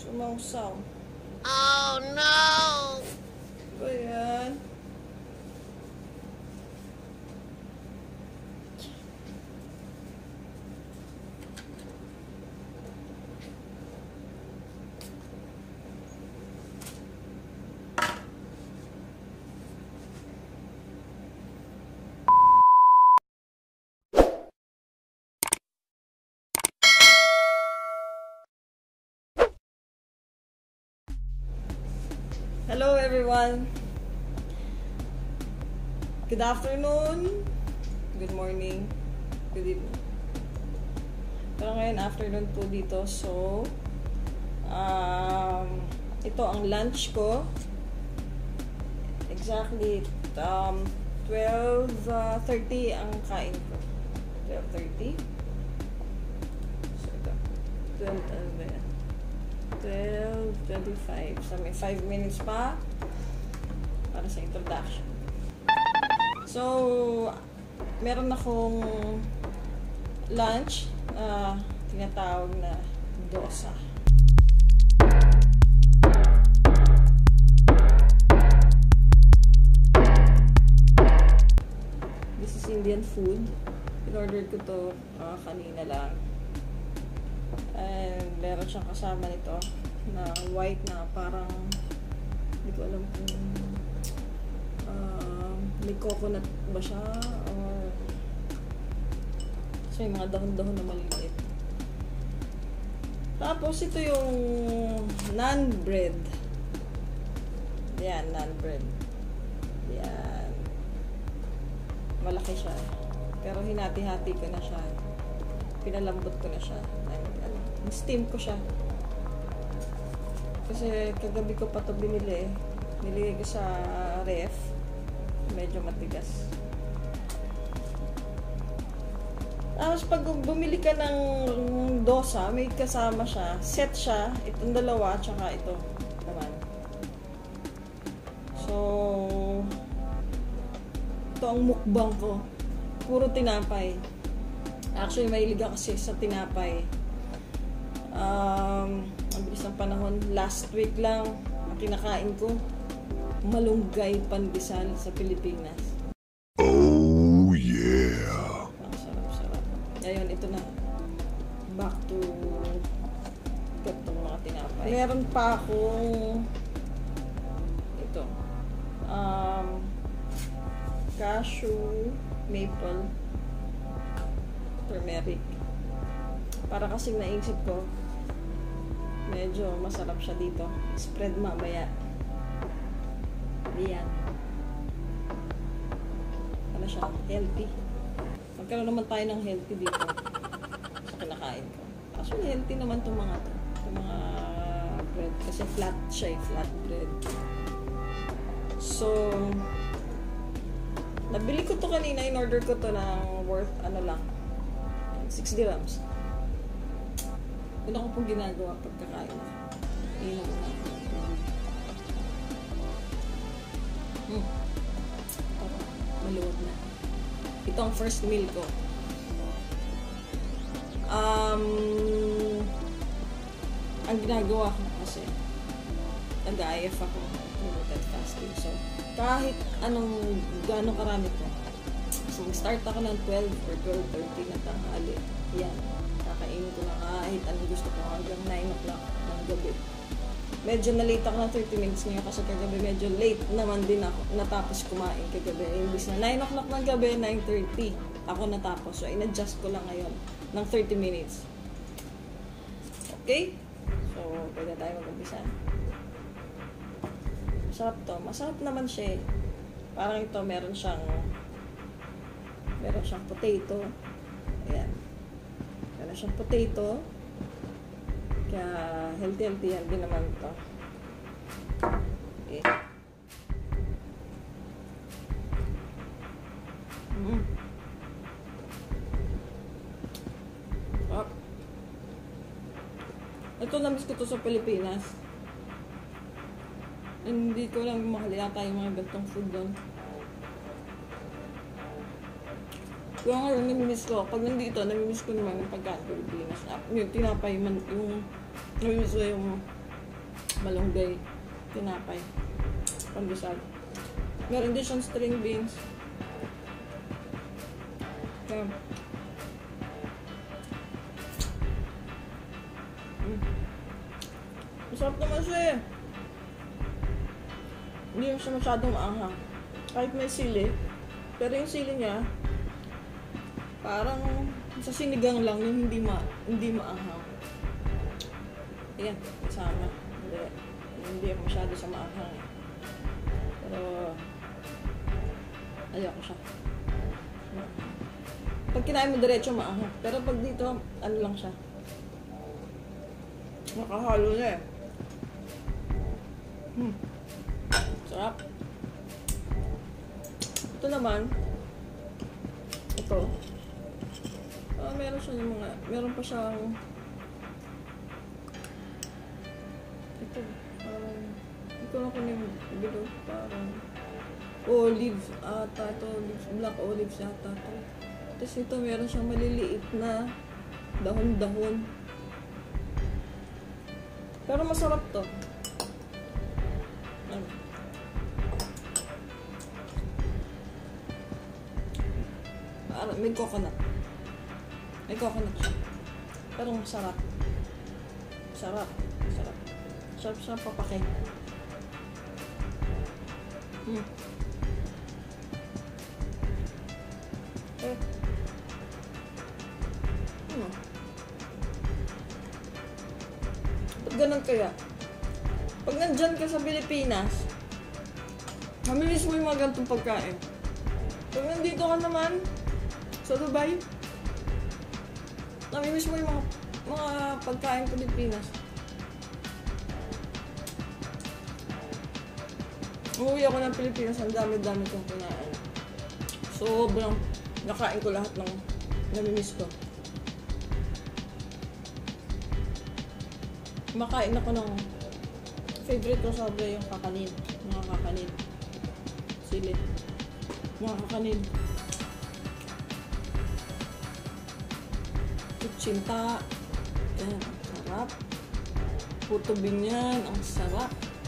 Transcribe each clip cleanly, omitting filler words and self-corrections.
Sumausaw. Oh no! Ba yan? Hello everyone! Good afternoon, good morning, good evening. Pero ngayon afternoon po dito, so ito ang lunch ko. Exactly 12:30 ang kain ko. 12:30. So ito, 12:25. So may 5 minutes pa para sa introduction. So, meron akong lunch na tinatawag na dosa. This is Indian food. In-order ko to kanina lang. And meron siyang kasama nito na white na parang hindi ko alam kung may coconut ba siya or so yung mga dahon-dahon na maliliit. Tapos ito yung naan bread. Yan, naan bread. Yan. Malaki siya. Pero hinati-hati ko na siya. Pinalambot ko na siya. Steam ko siya. Kasi kagabi ko pa ito binili. Nilagay ko sa ref. Medyo matigas. Tapos pag bumili ka ng dosa, may kasama siya. Set siya. Itong dalawa, tsaka ito naman. So, ito ang mukbang ko. Puro tinapay. Actually, mahilig ako kasi sa tinapay. Ang bilis ng panahon. Last week lang, ang kinakain ko, malunggay pandesal sa Pilipinas. Oh yeah! Ang sarap-sarap. Ngayon, ito na. Back to gatong mga tinapay. Meron pa akong ito. Cashew, maple, turmeric. Para kasing naisip ko, medyo masarap siya dito. Spread mamaya. Yan. Ano siya? Healthy. Magkaroon naman tayo ng healthy dito sa kinakain ko. Actually, healthy naman itong mga to. Itong mga bread. Kasi flat siya, flat bread. So, nabili ko to kanina. In-order ko to ng worth, ano lang, 6 dirhams. Yun ako pong ginagawa pagkakain na. Inom na. Maluwag na. Ito ang first meal ko. Ang ginagawa ko kasi, nag-IF ako. Intermittent fasting. So, kahit anong gano'ng karami ko. So, start ako ng 12 or 12:30 na tanghali. Yan. Kakainin ko na kahit anong gusto ko hanggang 9 o'clock ng gabi. Medyo na-late ako ng 30 minutes ngayon kasi kagabi medyo late naman din ako natapos kumain kagabi. Imbis na 9 o'clock ng gabi, 9:30 ako natapos. So, in-adjust ko lang ngayon ng 30 minutes. Okay? So, pwede tayo mag-umpisa. Masarap to. Masarap naman siya eh. Parang ito, meron siyang potato. Ayan. Meron siyang potato. Kaya healthy yan din naman ito. Okay. Oh. Ito namiss ko to sa Pilipinas. Hindi ko lang mahal yata yung mga gantong food doon. Kaya ngayon, namimiss ko. Pag nandito, namimiss ko naman yung pagkain Pilipinas. Yung tinapay man, yung namimiss ko yung malunggay, tinapay, pandesal. Meron din siyang string beans. Kaya, masarap naman siya eh. Hindi siya masyadong maanghang. Kahit may sili, pero yung sili niya, parang sa sinigang lang yung hindi maanghang. Ayan, kasama. Hindi ako masyado sa maanghang. Pero, ayoko siya. Pag kinain mo diretso maanghang. Pero pag dito, ano lang siya. Nakahalo na eh. Sarap. Ito naman, ito. Meron siya ng mga, meron pa siyang, ito, parang, hindi ko na kung yung bilog, parang, olives ata, ito, olives, black olives ata ito. Tapos ito, meron siyang maliliit na dahon-dahon. Pero masarap to. May coconut. May coconut siya. Pero masarap. Sarap. Sarap. Sarap siya papakay. Ba't ganun kaya? Pag nandyan ka sa Pilipinas, mamimiss mo yung mga ganitong pagkain. Pag nandito ka naman, sa Dubai, namimiss mo yung mga pagkain Pilipinas. Umuwi ako ng Pilipinas, ang dami-dami kong kinain. Sobrang nakain ko lahat ng namimiss ko. Makain ako ng favorite ko sobra yung kakanin. Mga kakanin. Sili. Mga kakanin. Kutsinta. Yan, ang sarap. Puto binyan, ang sarap.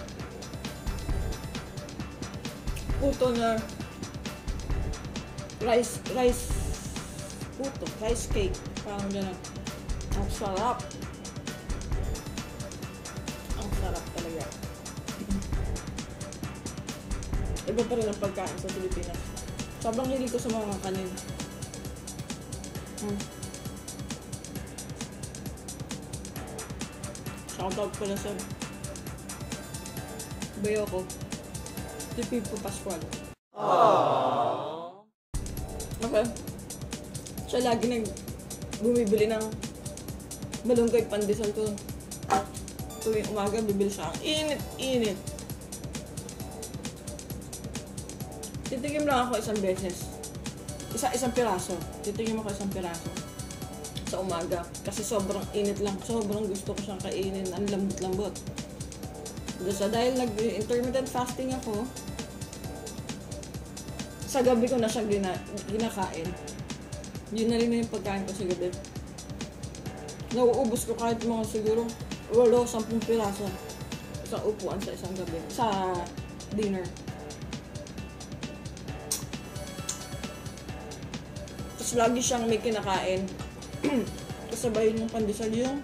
Puto na rice puto, rice cake. Parang gano'n. Ang sarap. Ang sarap talaga. Iba pa rin ang pagkain sa Pilipinas. Sobrang hilig ko sa mga kanin. Shoutout pala sa bayo ko. Si Pipo Pascual. Okay. Siya lagi bumibili ng malunggay pandesal ko. Tuwing umaga, bibili siya. Init. Titigim lang ako isang beses. Isang piraso. Titigim ako isang piraso. Sa umaga. Kasi sobrang init lang. Sobrang gusto ko siyang kainin. Ang lambot-lambot. Dahil nag-intermittent fasting ako, sa gabi ko na siya ginakain. Yun na rin yung pagkain ko sa gabi. Nauubos ko kahit mga siguro 8-10 piraso sa upuan sa isang gabi. Sa dinner. Tapos lagi siyang may kinakain. Kasabay yung pandesal yung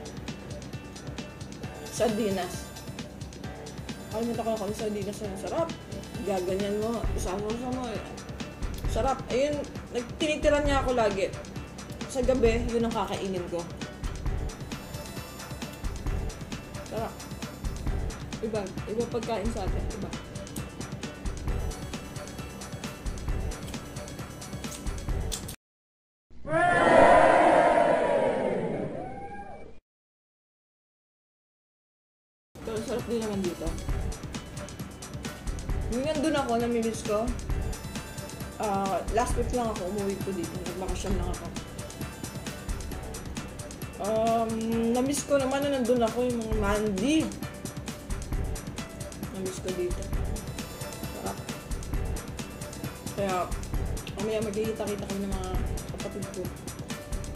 sardinas. Kalimutan ko na kung sardinas na sarap. Gaganyan mo, isama mo. Sarap. Ayun, tinitiran niya ako lagi. Sa gabi, yun ang kakainin ko. Sarap. Iba pagkain sa atin. Iba. Pero sarap din naman dito. Nung nandun ako, namimiss ko. Last week lang ako, umuwi ko dito. Nagbakasyon lang ako. Namiss ko naman na nandun ako yung mga mandi. Namiss ko dito. Sarap. Kaya, mamaya magkikita-kita kami ng mga kapatid ko.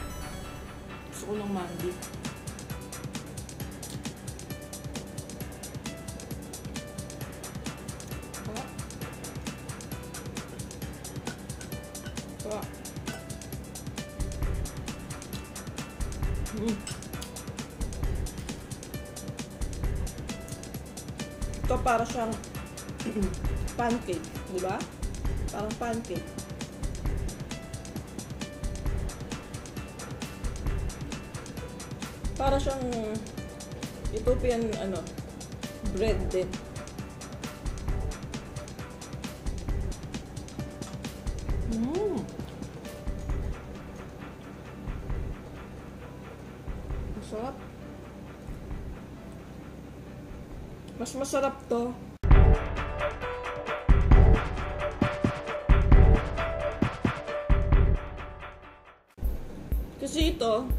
Gusto ko ng mandi. So, ito para siyang pancake, di ba? Parang pancake. Para siyang Ethiopian bread din. Masarap. Mas masarap to. Kasi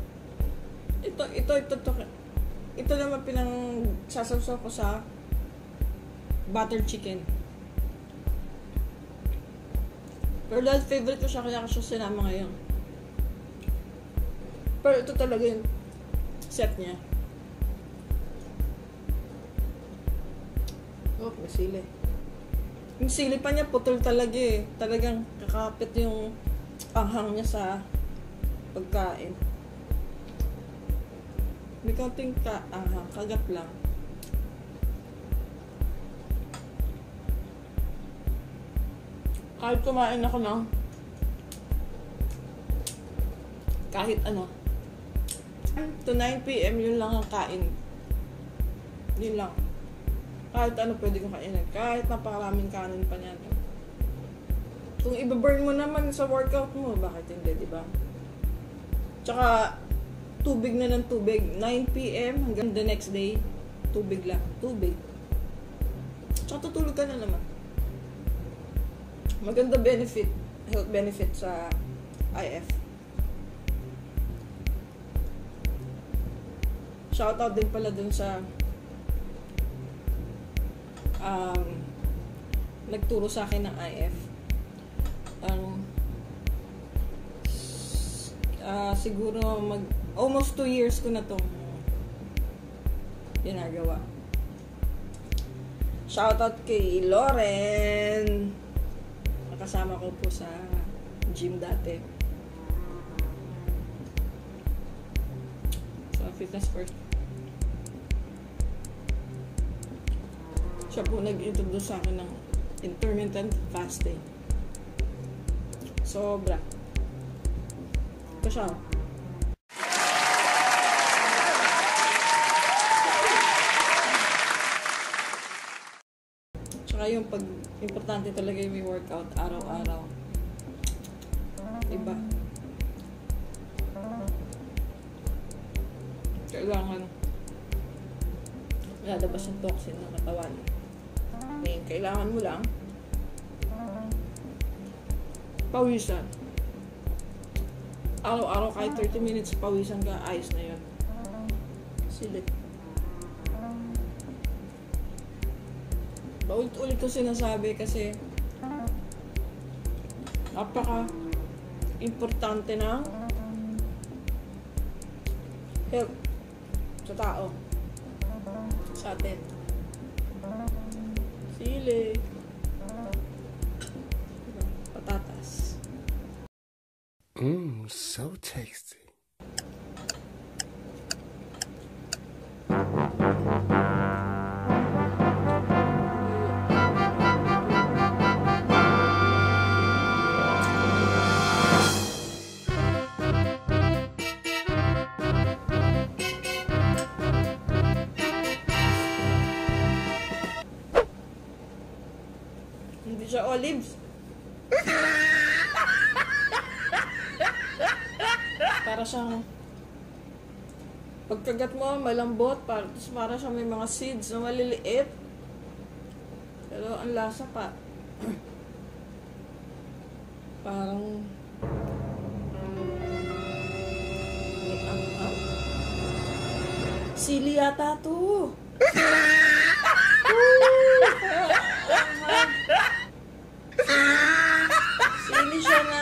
ito naman sasaw ko sa butter chicken. Pero dahil favorite ko siya, kaya ko siya sinama ngayon. Pero ito talaga yung set niya. Oh, may sili. Yung sili pa niya, putol talaga eh. Talagang kakapit yung anghang niya sa pagkain. May kaunting anghang, kagat lang. Kahit kumain ako ng kahit to 9 PM yun lang ang kain. Yun lang. Kahit pwede kong kainin. Kahit napakaraming kanin pa niyan. Kung i-burn mo naman sa workout mo, bakit hindi, di ba? Tsaka, tubig na ng tubig. 9 PM hanggang the next day, tubig lang. Tubig. Tsaka tutulog ka na naman. Maganda health benefit sa IF. Shoutout din pala dun sa nagturo sa akin ng IF. Siguro almost 2 years ko na itong ginagawa. Shoutout kay Lauren. Nakasama ko po sa gym dati. Sa Fitness First. Siya po nag-introduce sa akin ng intermittent fasting. Sobra. Ito siya. Tsaka yung importante talaga yung may workout araw-araw. Diba? Kailangan lalabas yung toxin ng katawan. Ngayon, kailangan mo lang pawisan. Araw-araw kahit 30 minutes pawisan ka, ayos na yun. Silit. Paulit-ulit ko sinasabi kasi napaka-importante ng health sa tao. Sa atin. Sili. Patatas. So tasty. Hindi siya olives. Para siyang pagkagat mo, malambot. Para siyang may mga seeds na maliliit. Pero ang lasa pa. Parang sili yata to. Sili siya na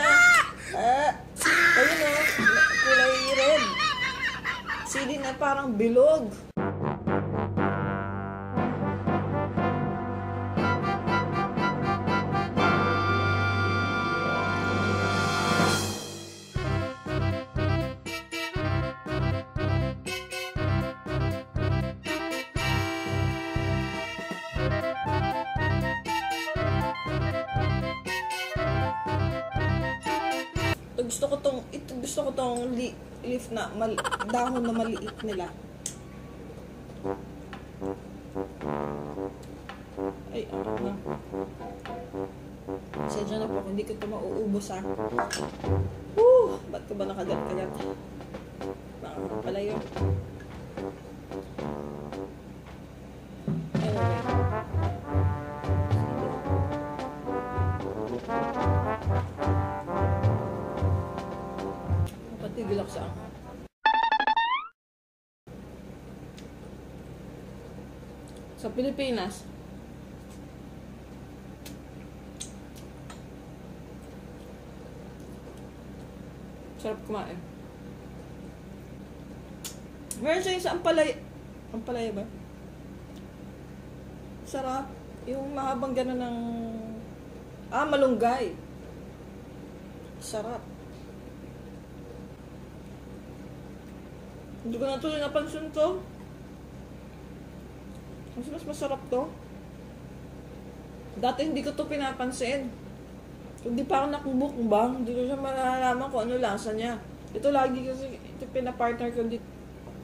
ayun kulay red. Sili na parang bilog. gusto ko tong leaf na dahon na maliit nila. Ay, na. Sadya na po, hindi ko ito mauubos ha. Ba't ko ba nakagat-kagat? Baka pala yun. Anyway. Patigil ako sa Pilipinas, sarap kumain. Meron siya sa ampalaya. Ampalaya ba? Sarap. Yung mahabang gano'n ng... malunggay. Sarap. Hindi ko na ito napansin to. Mas masarap to. Dati hindi ko to pinapansin. Hindi pa ako nakubukbang, hindi ko siya malalaman kung ano lasa niya. Ito lagi kasi, ito pinapartner ko dito.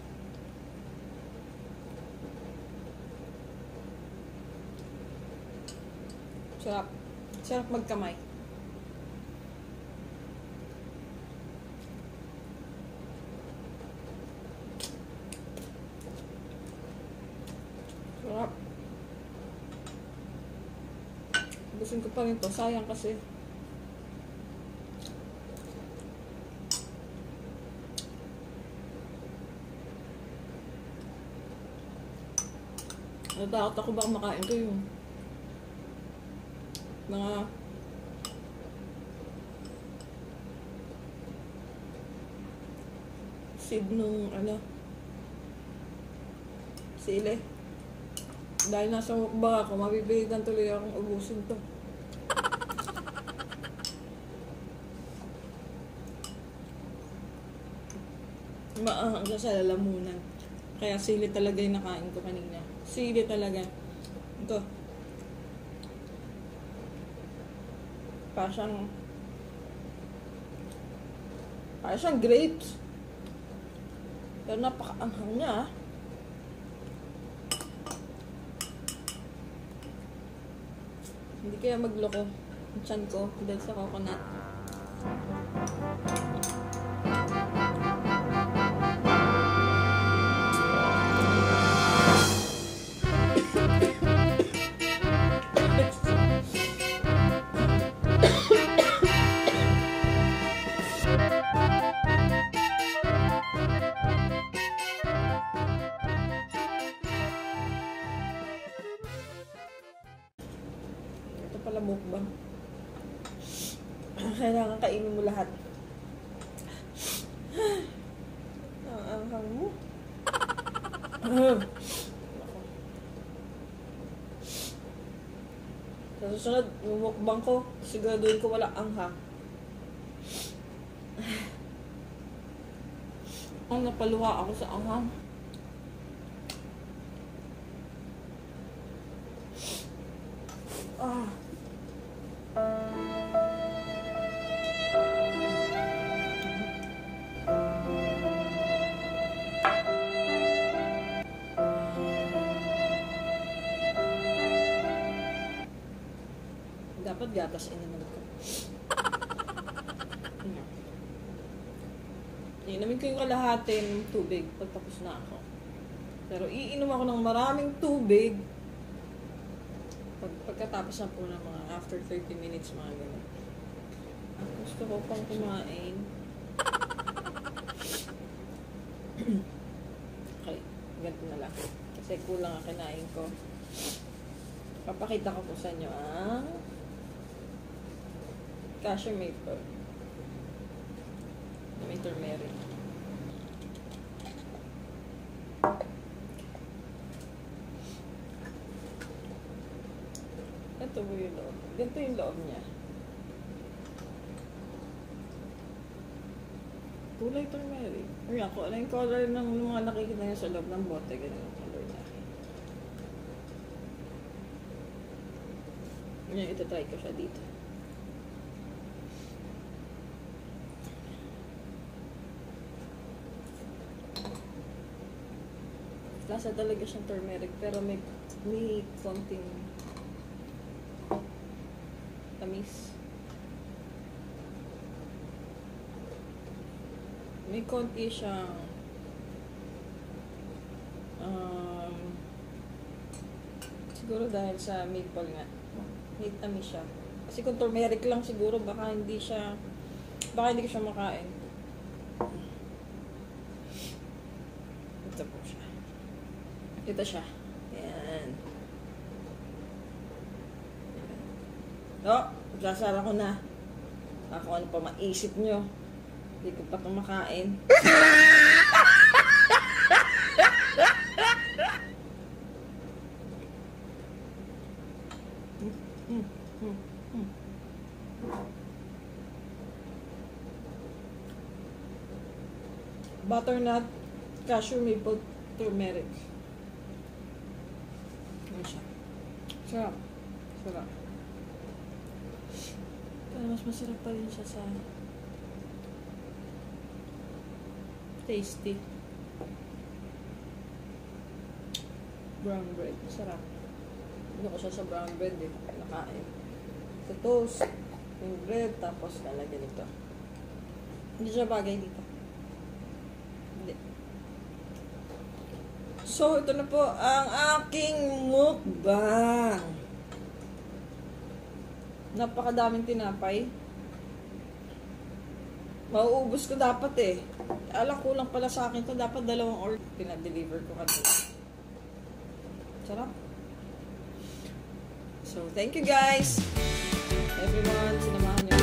Sarap. Sarap magkamay. Sarap. Gusto ko pa rin to. Sayang kasi. Natakot ako baka makain ko yung mga seed nung sili. Dahil nasa mukbang ako, mabibigan tuloy akong ubusin to. Maahang siya sa lalamunan. Kaya sili talaga yung nakain ko kanina. Sili talaga. Ito. Para siyang grapes. Pero napaka-anghang niya. Hindi kaya magloko ang tiyan ko dahil sa coconut. Pala mukbang. Kailangan kainin mo lahat. Ang anghang mo. Sa susunod, mukbang ko, siguraduhin ko wala anghang. Ang napaluha ako sa anghang. Dapat gatas inamin ko. Iinamin ko yung kalahati ng tubig pagtapos na ako. Pero iinom ako ng maraming tubig pagkatapos na po ng mga after 30 minutes, mga ganun. Gusto ko pang kumain. Okay, ganito na lang. Kasi kulang ang kinain ko. Papakita ko po sa inyo ang cashew maple na may turmeric. Ito po yung loob. Ganito yung loob niya. Kulay turmeric. Ayan, kung ano yung color ng mga nakikita niya sa loob ng bote, ganyan yung color niya. Ngayon, ito try ko siya dito. Lasa talaga siyang turmeric, pero may konting tamis. May konti siyang siguro dahil sa maple nga. May tamis siya. Kasi kung turmeric lang siguro, baka hindi ko siya makain. Ito po siya. Ito siya. Ayan. Sasara ko na. Ako ano pa maisip nyo. Hindi ko pa ito makain. Butternut, cashew, maple, turmeric. Ano siya? Sarap. Sarap. Pero mas masarap pa rin siya sa tasty. Brown bread. Masarap. Hindi ko siya sa brown bread eh. Nakain. Sa toast, yung bread, tapos lalagyan ito. Hindi siya bagay dito. Hindi. So, ito na po ang aking mukbang. Napakadaming tinapay. Mauubos ko dapat eh. Alam, kulang pala sa akin to. Dapat 2 order. Pinadeliver ko kanina. Sarap. So, thank you guys. Everyone, sinamahan niyo